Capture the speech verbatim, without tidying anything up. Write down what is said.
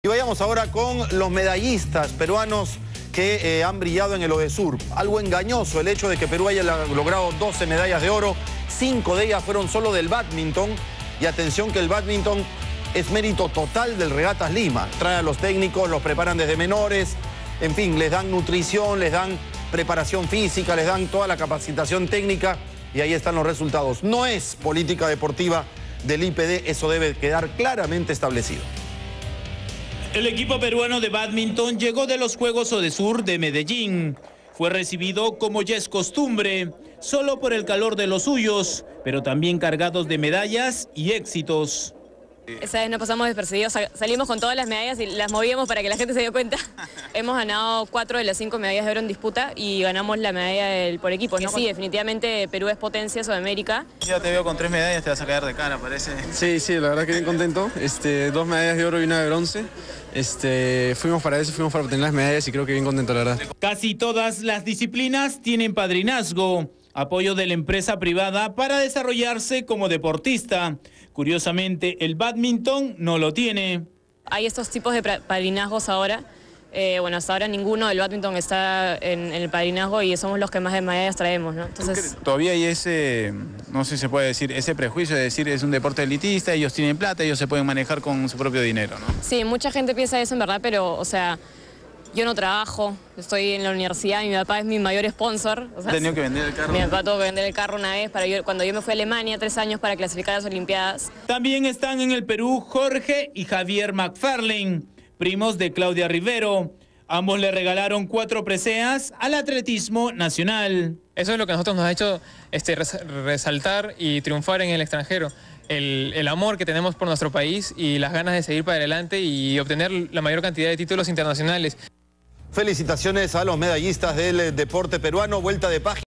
Y vayamos ahora con los medallistas peruanos que eh, han brillado en el Odesur. Algo engañoso el hecho de que Perú haya logrado doce medallas de oro, cinco de ellas fueron solo del bádminton. Y atención que el bádminton es mérito total del Regatas Lima. Trae a los técnicos, los preparan desde menores, en fin, les dan nutrición, les dan preparación física, les dan toda la capacitación técnica y ahí están los resultados. No es política deportiva del I P D, eso debe quedar claramente establecido. El equipo peruano de bádminton llegó de los Juegos Odesur de Medellín. Fue recibido como ya es costumbre, solo por el calor de los suyos, pero también cargados de medallas y éxitos. Esa vez no pasamos despercibidos, salimos con todas las medallas y las movíamos para que la gente se dio cuenta. Hemos ganado cuatro de las cinco medallas de oro en disputa y ganamos la medalla del, por equipo, ¿no? Sí, definitivamente Perú es potencia Sudamérica. Ya te veo con tres medallas, te vas a caer de cara, parece. Sí, sí, la verdad que bien contento. Este, dos medallas de oro y una de bronce. Este, fuimos para eso, fuimos para obtener las medallas y creo que bien contento, la verdad. Casi todas las disciplinas tienen padrinazgo, apoyo de la empresa privada para desarrollarse como deportista. Curiosamente, el bádminton no lo tiene. Hay estos tipos de padrinazgos ahora. Eh, bueno, hasta ahora ninguno del bádminton está en, en el padrinazgo y somos los que más de medallas traemos, ¿no? Entonces, todavía hay ese, no sé si se puede decir, ese prejuicio de decir es un deporte elitista, ellos tienen plata, ellos se pueden manejar con su propio dinero, ¿no? Sí, mucha gente piensa eso en verdad, pero, o sea, yo no trabajo, estoy en la universidad, mi papá es mi mayor sponsor. O sea, ¿Has tenido que vender el carro? Mi papá tuvo que vender el carro una vez para yo, cuando yo me fui a Alemania, tres años para clasificar a las Olimpiadas. También están en el Perú Jorge y Javier McFarlane, primos de Claudia Rivero. Ambos le regalaron cuatro preseas al atletismo nacional. Eso es lo que a nosotros nos ha hecho este, resaltar y triunfar en el extranjero. El, el amor que tenemos por nuestro país y las ganas de seguir para adelante y obtener la mayor cantidad de títulos internacionales. Felicitaciones a los medallistas del deporte peruano. Vuelta de página.